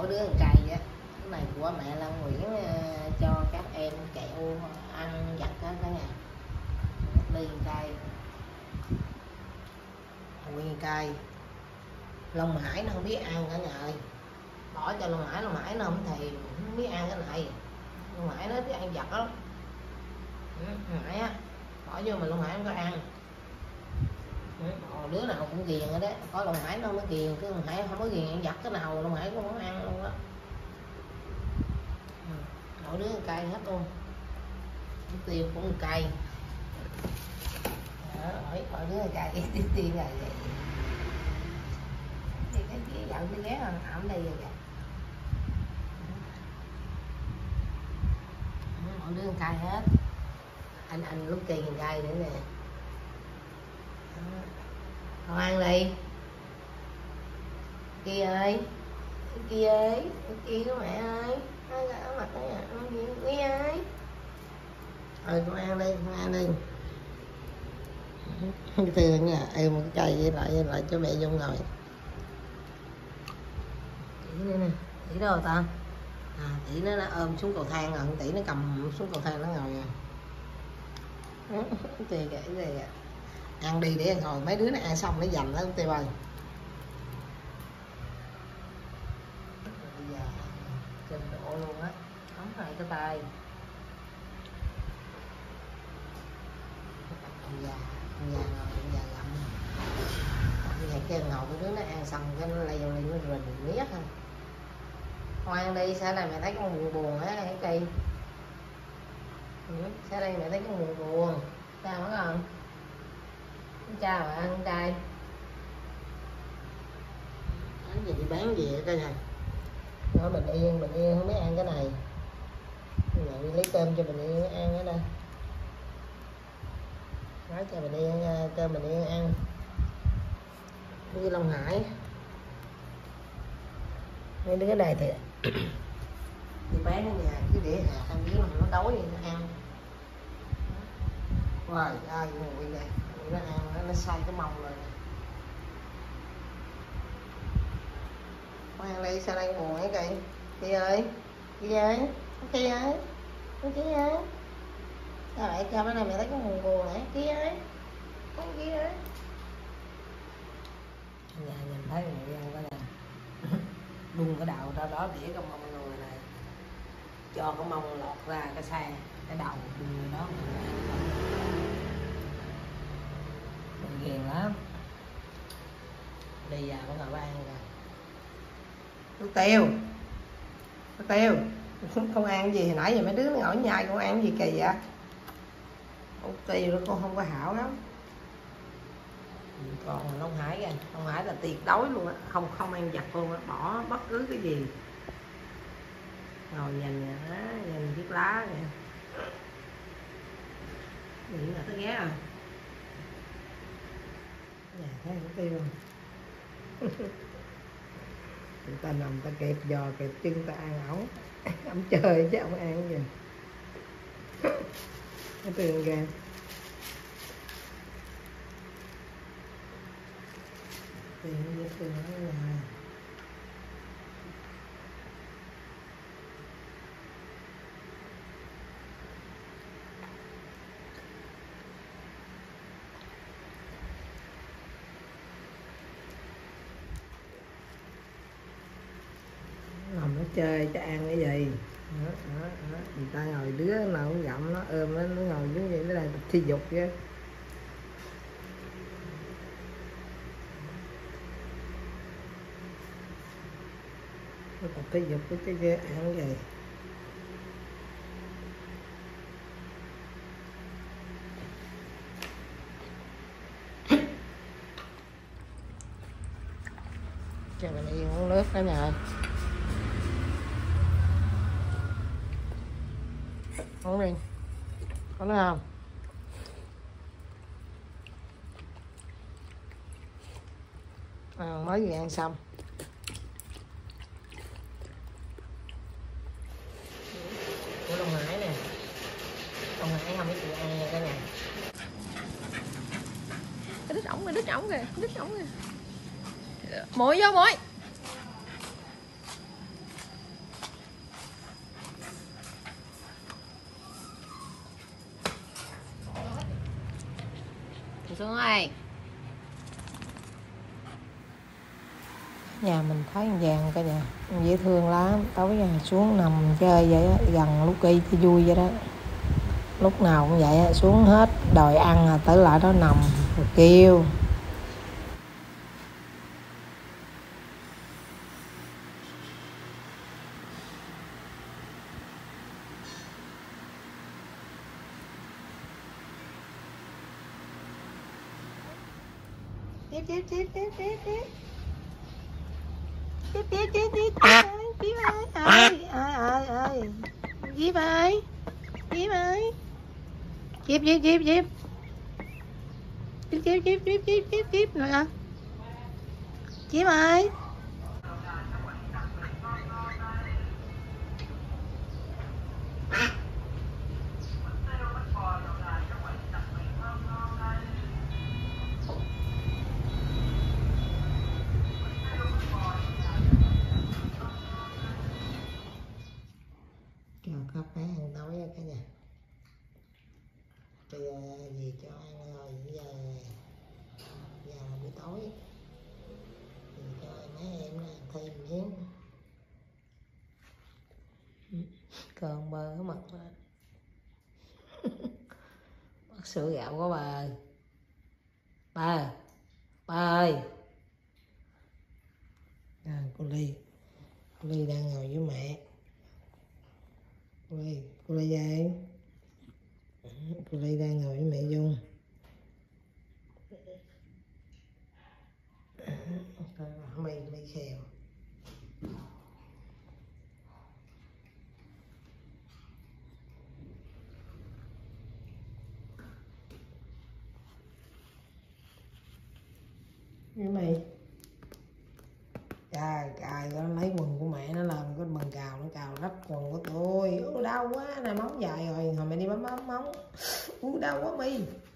mỗi đứa một cây vậy. Cái này của mẹ Lan Nguyễn cho các em kẹo ăn vặt hết cả nhà. Ly cây, nguyên cây. Long Hải nó không biết ăn cả nhà ơi, bỏ cho Long Hải nó không thèm, không biết ăn cái này. Long Hải nó thích ăn vặt lắm. Hải á, bỏ vô mà Long Hải không có ăn. Đứa nào cũng ghiền rồi đấy, có Long Hải nó không có ghiền, cái Long Hải không có ghiền ăn vặt cái nào Long Hải cũng không ăn luôn á. Mỗi đứa một cây hết luôn. Tiêu cũng một cây. Mỗi đứa một cây tiêu là vậy. Cái kia dạo cái ghé ẩm đây rồi kìa. Mỗi đứa một cây hết. Anh lúc kỳ một cây nữa nè. Con ăn đi. Kia ơi. Kia ơi. Kia của mẹ ơi. Nó ở mặt đấy à. Quý ơi. Con ăn đi. Con ăn đi. Cái thương nha. Em một cái cây với lại cho mẹ vô ngồi. Tỷ nữa nè. Tỷ đâu rồi ta? Tỷ nó ôm xuống cầu thang rồi. Tỷ nó cầm xuống cầu thang nó ngồi rồi. Tì kìa. Ăn đi để ngồi mấy đứa nó ăn xong nó dành đó Tì ơi. Bây giờ trình độ luôn á, ấm hai cái tay. Ông già ngồi, ông già gặm. Ông già kêu ngồi cái đứa nó ăn xong cái nó lay vô nó rình miết thôi. Con ăn đi, sao này mẹ thấy con buồn buồn á cái kỳ. Sao đây mẹ thấy con buồn buồn. Sao hả con? Cha mà ăn trai. Bán gì đi bán gì ở đây này. Nói Bình Yên không biết ăn cái này. Rồi đi lấy cơm cho Bình Yên ăn ở đây. Nói cho Bình Yên cơm Bình Yên ăn. Đi Long Hải. Mấy đứa đây thì đi bán ở nhà chứ để hạt ăn dưới nó đói vậy nó ăn. Rồi ai ngồi đây nó ăn nó say cái mông rồi. Con ăn đi sao đây buồn ấy kìa. Chị ơi. Chị ơi. Chị ơi. Chị ơi. Sao lại cho cái này mẹ thấy có buồn buồn này. Chị ơi. Chị ơi. Nhà nhìn thấy người ăn cái này. Đun cái đầu ra đó để cái mông người này. Cho cái mông lọt ra cái xe. Cái đầu đun đó. Mình ghiền lắm. Đi vào có ngồi ăn rồi. Nước tiêu. Không ăn gì hồi nãy giờ mấy đứa nó ngồi nhai con ăn gì kỳ vậy. Nước tiêu nó con không có hảo lắm. Còn Long Hải kìa, Long Hải là tuyệt đối luôn á, không ăn vặt luôn á, bỏ bất cứ cái gì. Ngồi nhìn chiếc lá kìa. Nghĩ là tới ghé rồi. Nhà thấy nước tiêu không? Người ta nằm ta kẹp giò kẹp chân ta ăn ổng. Ổng chơi chứ ổng ăn gì. Cái tường kìa. Tiền nó dễ tường ở nhà. Nằm nó chơi cho ăn cái gì. Đó. Người ta ngồi đứa nào cũng gặm nó ôm nó ngồi như vậy nó là thi dục chứ. Nó tập thể dục với cái ghê ăn cái gì. Cho mình yên uống nước đó nhà ơi. Uống đi. Có nước không? Mới vừa ăn xong. Của Long Hải nè. Long Hải không biết chịu ăn nha cả nhà. Cái đít ổng kìa, Muội vô muội. Xuống ơi. Nhà mình thấy vàng cả nhà, dễ thương lắm. Tối giờ xuống nằm chơi vậy á, gần lúc đi thì vui vậy đó. Lúc nào cũng vậy á, xuống hết đòi ăn rồi tới lại đó nằm rồi kêu. Tiếp ơi Diệp ơi, Diệp nè, Diệp ơi. Cho các bé ăn tối cả nhà. Bây giờ gì cho ăn rồi, giờ là buổi tối. Thì cho mấy em ăn thêm miếng. Cơm bơ mật quá. Bắt sữa gạo của bà ơi. Bà ơi. Cô Ly đang ngồi với mẹ. Cô Ly về. Cô Ly đang ngồi với mẹ Dung. Mày khèo. Với mày. Trời nó lấy quần của mẹ nó làm cái bằng cào, nó cào rách quần của tôi. Đau quá, này móng dài rồi, hồi mày đi bấm móng. Đau quá mi.